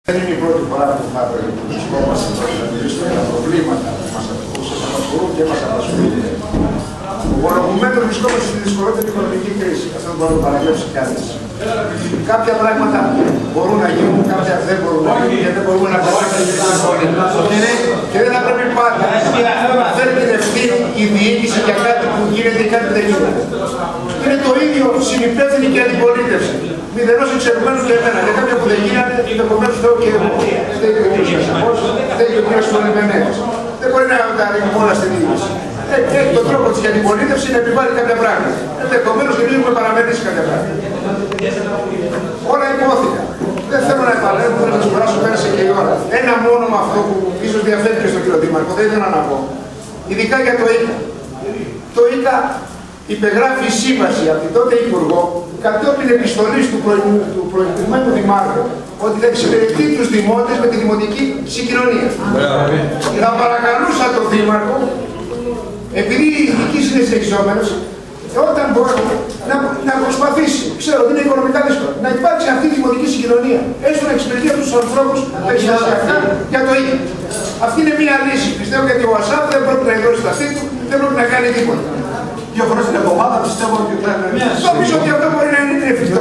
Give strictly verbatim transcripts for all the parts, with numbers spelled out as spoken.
Δεν είναι η πρώτη φορά που θα βρισκόμαστε να μιλήσουμε για τα προβλήματα που μας απασχολούν και μας απασχολούν. Ομολογουμένως βρισκόμαστε στη δυσκολότερη οικονομική κρίση. Αυτό δεν μπορεί να το παραγγέλψει κανείς. Κάποια πράγματα μπορούν να γίνουν, κάποια δεν μπορούν να γίνουν και δεν μπορούμε να περάσουμε τη συμφωνία. Και δεν θα πρέπει πάντα να φέρει την ευθύνη η διοίκηση για κάτι που γίνεται ή κάτι που δεν γίνεται. Είναι το ίδιο συνυπεύθυνη και αντιπολίτευση. Μηδενός εξαιρουμένου και εμένα. Για κάποια που δεν γίνανε, ενδεχομένως φταίω και εγώ. Φταίει και ο κ. Κασαπός, φταίει και ο κ. Πολυμενέας. Δεν μπορεί να τα ρίχνουμε όλα στην διοίκηση. Έχει τον τρόπο της αντιπολίτευση να επιβάλλει κάποια πράγματα. Ενδεχομένως και εμείς έχουμε παραμερίσει κάποια πράγματα. Όλα υπόθηκαν. Δεν θέλω να επανέλθω, θέλω να σας κουράσω, πέρασε και η ώρα. Ένα μόνο με αυτό που ίσως διαφέρει και στον κύριο Δήμαρχο, δεν ήθελα να πω. Ειδικά για το ΙΚΑ. Το ΙΚΑ υπεγράφει σύμβαση από την τότε Υπουργό, κατόπιν επιστολής του, προ... του προηγουμένου Δημάρχου, ότι θα εξυπηρετεί τους δημότες με τη δημοτική συγκοινωνία. Και θα παρακαλούσα τον Δήμαρχο, επειδή οι ειδικοί είναι συνεχιζόμενος, όταν μπορεί να, να προσπαθήσει, ξέρω ότι είναι οικονομικά δύσκολο, να υπάρξει αυτή η δημοτική συγκοινωνία, έστω να εξυπηρετεί αυτούς τους ανθρώπους περιστασιακά για το ίδιο. Αυτή είναι μία λύση. Πιστεύω γιατί ο ΑΣΑΠ δεν πρέπει να εκδώσει τα στήθη του, δεν πρέπει να κάνει τίποτα. Δύο φορές την εβδομάδα πιστεύω ότι θα είναι μία. Νομίζω ότι αυτό μπορεί να είναι εφικτό.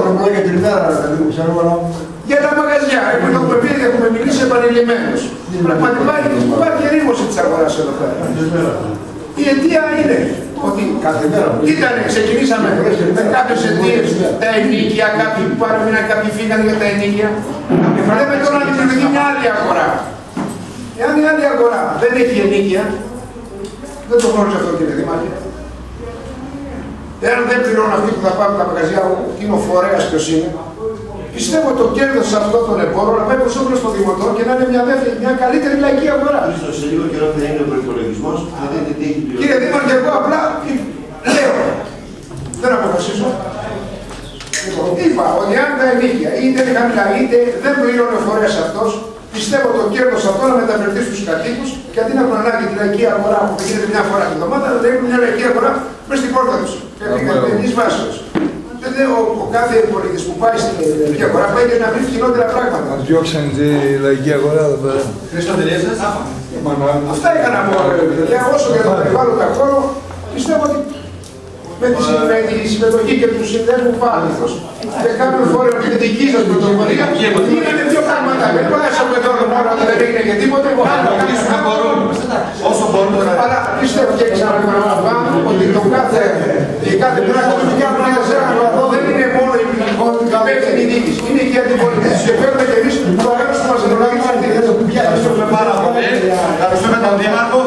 Για τα μαγαζιά, επειδή το έχουμε πει, έχουμε μιλήσει επανειλημμένως. Πραγματικά υπάρχει ρήμωση της αγοράς εδώ πέρα. Η αιτία είναι ότι ήταν, ξεκινήσαμε με κάποιες αιτίες, τα ενίκια, κάποιοι που παρέμειναν, κάποιοι φύγανε για τα ενίκια. Λέμε τώρα να δημιουργηθεί μια άλλη αγορά. Εάν η άλλη αγορά δεν έχει ενίκια, δεν το γνώριζε αυτό κύριε Δημάρχη. Εάν δεν πληρώνουν αυτοί που θα πάρουν τα μαγαζιά, είναι ο φορέας ποιος είναι. Πιστεύω το κέρδος σε αυτό τον εμπόρο να πάει προς όφελος των δημοτών και να είναι μια, δεύτερη, μια καλύτερη λαϊκή αγορά. Ίσως σε λίγο καιρό θα είναι ο προϋπολογισμός. Κύριε Δήμαρχε, εγώ απλά λέω, δεν αποφασίζω. Είπα ότι αν τα ενίκια είτε είναι χαμηλά είτε δεν πληρώνει ο φορέας αυτός, πιστεύω το κέρδος αυτό να μεταφερθεί στους κατοίκους και αντί να προνάγει τη λαϊκή αγορά που γίνεται μια φορά την εβδομάδα, να έχουν μια λαϊκή αγορά μέσα στην πόρτα τους. Καθημερινής βάσεως. Ο, ο κάθε πολίτης που πάει στην λαϊκή αγορά πάει και να βρει φθηνότερα πράγματα. Μας διώξαν τη λαϊκή αγορά εδώ πέρα. Χριστοδηλίες σας. Αυτά είχα να πω, παιδιά. Όσο για τον περιβάλλοντα χώρο, πιστεύω ότι με τη, με τη συμμετοχή και του συνδέσμου Πάληθος και κάποιον φόρο και τη δική σας πρωτοβουλία, γίνανε δύο πράγματα. Δεν πάσαμε τώρα μόνο ότι δεν έγινε και τίποτε. Όσο μπορούμε να... Αλλά πιστεύω και ξαναπαραλαμβάνω ότι το κάθε, η κάθε πράγμα που δεν είναι μόνο η υπεύθυνη διοίκηση, είναι και η αντιπολίτευση. Και παίρνουμε και εμείς το αέρος που μας ενολόγησε αυτή τη θέση. Ευχαριστούμε πάρα πολύ. Ευχαριστούμε τον Δήμαρχο.